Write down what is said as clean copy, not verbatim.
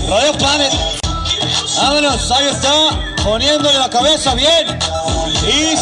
Radio Planet. Vámonos, ahí está, poniéndole la cabeza bien. Y